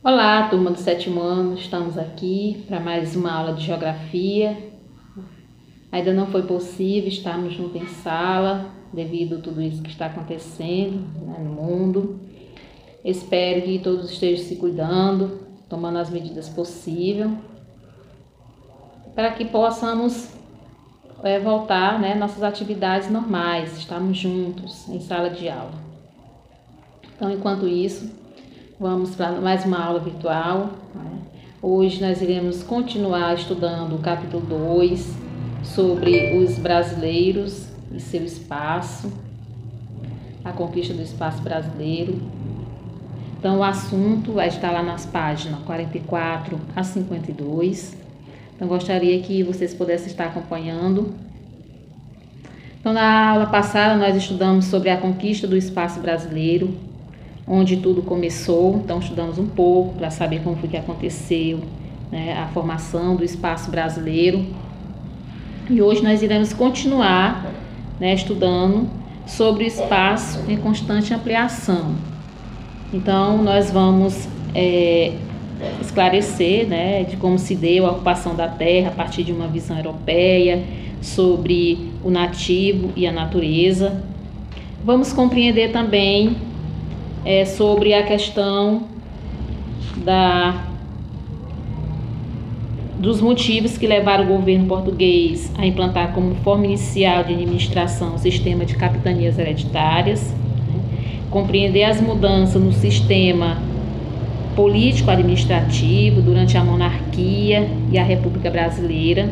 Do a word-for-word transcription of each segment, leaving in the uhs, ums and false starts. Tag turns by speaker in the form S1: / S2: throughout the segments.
S1: Olá, turma do sétimo ano, estamos aqui para mais uma aula de geografia. Ainda não foi possível estarmos juntos em sala, devido a tudo isso que está acontecendo, né, no mundo. Espero que todos estejam se cuidando, tomando as medidas possíveis, para que possamos é, voltar, né, nossas atividades normais, estarmos juntos em sala de aula. Então, enquanto isso, vamos para mais uma aula virtual. Né? Hoje nós iremos continuar estudando o capítulo dois sobre os brasileiros e seu espaço, a conquista do espaço brasileiro. Então o assunto vai estar lá nas páginas quarenta e quatro a cinquenta e dois. Então gostaria que vocês pudessem estar acompanhando. Então na aula passada nós estudamos sobre a conquista do espaço brasileiro, onde tudo começou. Então estudamos um pouco para saber como foi que aconteceu, né, a formação do espaço brasileiro. E hoje nós iremos continuar, né, estudando sobre o espaço em constante ampliação. Então nós vamos é, esclarecer, né, de como se deu a ocupação da terra a partir de uma visão europeia, sobre o nativo e a natureza. Vamos compreender também É sobre a questão da, dos motivos que levaram o governo português a implantar como forma inicial de administração o sistema de capitanias hereditárias, né? Compreender as mudanças no sistema político-administrativo durante a monarquia e a República Brasileira,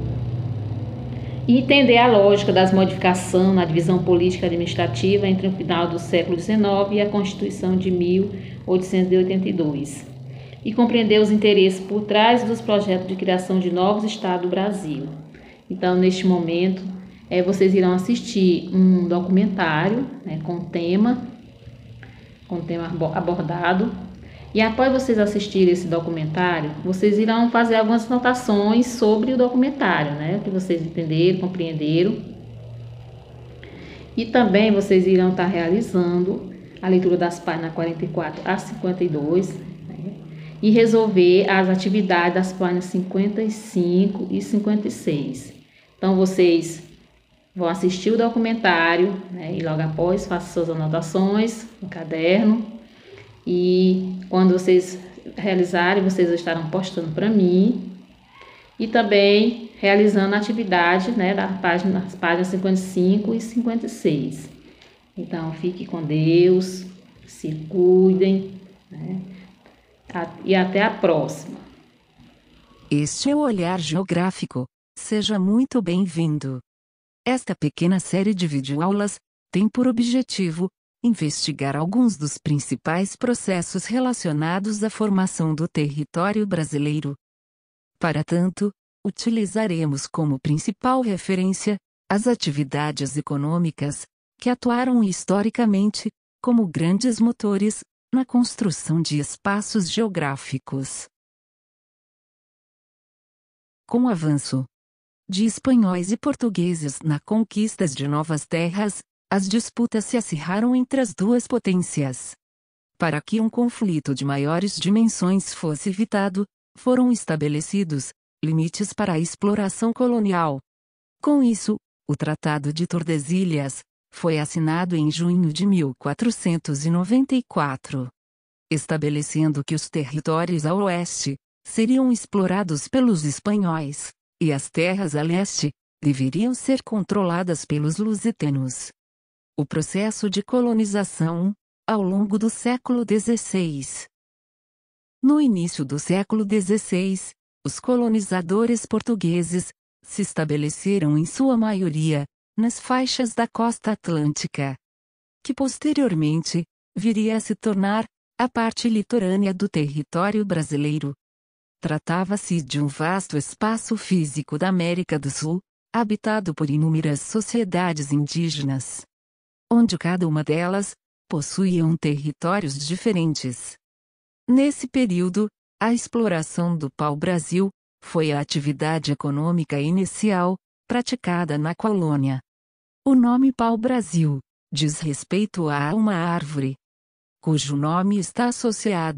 S1: e entender a lógica das modificações na divisão política administrativa entre o final do século dezenove e a Constituição de mil oitocentos e oitenta e dois, e compreender os interesses por trás dos projetos de criação de novos estados do Brasil. Então, neste momento, é, vocês irão assistir um documentário, né, com tema, com tema abordado. E após vocês assistirem esse documentário, vocês irão fazer algumas anotações sobre o documentário, né? Que vocês entenderam, compreenderam. E também vocês irão estar realizando a leitura das páginas quarenta e quatro a cinquenta e dois, né? E resolver as atividades das páginas cinquenta e cinco e cinquenta e seis. Então, vocês vão assistir o documentário, né? E logo após façam suas anotações no caderno. E quando vocês realizarem, vocês estarão postando para mim. E também realizando a atividade, né, da página, das páginas cinquenta e cinco e cinquenta e seis. Então, fique com Deus, se cuidem, né, e até a próxima.
S2: Este é o Olhar Geográfico. Seja muito bem-vindo. Esta pequena série de videoaulas tem por objetivo investigar alguns dos principais processos relacionados à formação do território brasileiro. Para tanto, utilizaremos como principal referência as atividades econômicas que atuaram historicamente como grandes motores na construção de espaços geográficos. Com o avanço de espanhóis e portugueses na conquista de novas terras, as disputas se acirraram entre as duas potências. Para que um conflito de maiores dimensões fosse evitado, foram estabelecidos limites para a exploração colonial. Com isso, o Tratado de Tordesilhas foi assinado em junho de mil quatrocentos e noventa e quatro, estabelecendo que os territórios a oeste seriam explorados pelos espanhóis, e as terras a leste deveriam ser controladas pelos lusitanos. O processo de colonização, ao longo do século dezesseis. No início do século dezesseis, os colonizadores portugueses se estabeleceram em sua maioria nas faixas da costa atlântica, que posteriormente viria a se tornar a parte litorânea do território brasileiro. Tratava-se de um vasto espaço físico da América do Sul, habitado por inúmeras sociedades indígenas, onde cada uma delas possuíam territórios diferentes. Nesse período, a exploração do pau-brasil foi a atividade econômica inicial praticada na colônia. O nome pau-brasil diz respeito a uma árvore, cujo nome está associado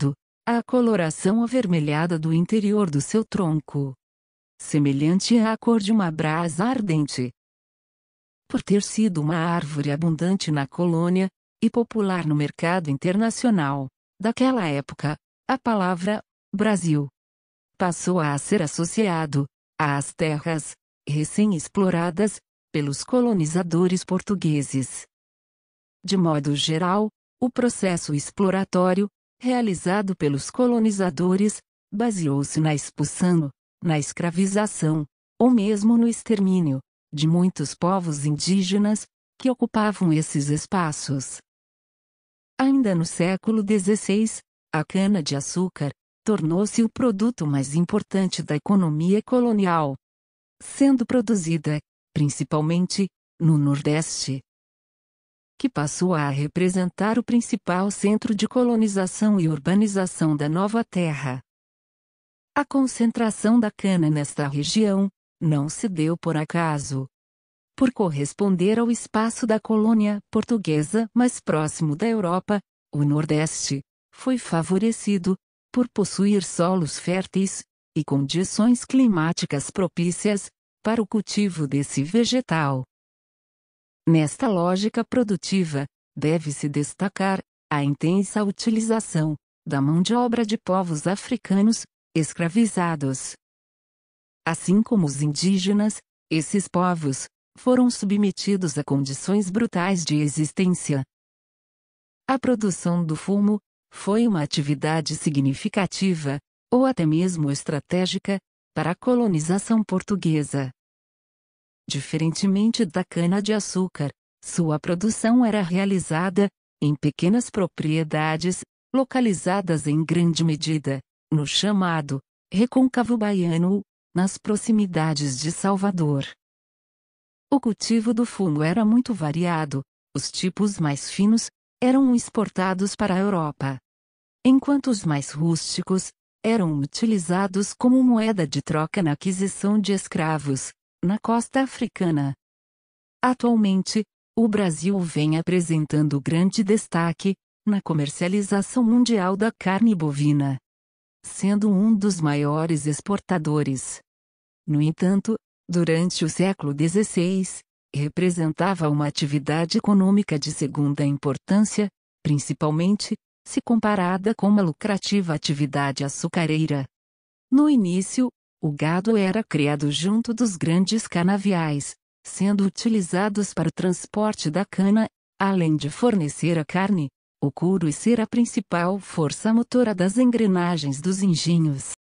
S2: a coloração avermelhada do interior do seu tronco, semelhante à cor de uma brasa ardente. Por ter sido uma árvore abundante na colônia, e popular no mercado internacional, daquela época, a palavra Brasil passou a ser associado às terras recém-exploradas pelos colonizadores portugueses. De modo geral, o processo exploratório, realizado pelos colonizadores, baseou-se na expulsão, na escravização, ou mesmo no extermínio, de muitos povos indígenas, que ocupavam esses espaços. Ainda no século dezesseis, a cana-de-açúcar tornou-se o produto mais importante da economia colonial, sendo produzida, principalmente, no Nordeste, que passou a representar o principal centro de colonização e urbanização da nova terra. A concentração da cana nesta região não se deu por acaso. Por corresponder ao espaço da colônia portuguesa mais próximo da Europa, o Nordeste foi favorecido por possuir solos férteis e condições climáticas propícias para o cultivo desse vegetal. Nesta lógica produtiva, deve-se destacar a intensa utilização da mão de obra de povos africanos escravizados. Assim como os indígenas, esses povos foram submetidos a condições brutais de existência. A produção do fumo foi uma atividade significativa, ou até mesmo estratégica, para a colonização portuguesa. Diferentemente da cana-de-açúcar, sua produção era realizada em pequenas propriedades, localizadas em grande medida no chamado Recôncavo Baiano, nas proximidades de Salvador. O cultivo do fumo era muito variado, os tipos mais finos eram exportados para a Europa, enquanto os mais rústicos eram utilizados como moeda de troca na aquisição de escravos, na costa africana. Atualmente, o Brasil vem apresentando grande destaque na comercialização mundial da carne bovina, sendo um dos maiores exportadores. No entanto, durante o século dezesseis, representava uma atividade econômica de segunda importância, principalmente, se comparada com uma lucrativa atividade açucareira. No início, o gado era criado junto dos grandes canaviais, sendo utilizados para o transporte da cana, além de fornecer a carne, o couro e ser a principal força motora das engrenagens dos engenhos.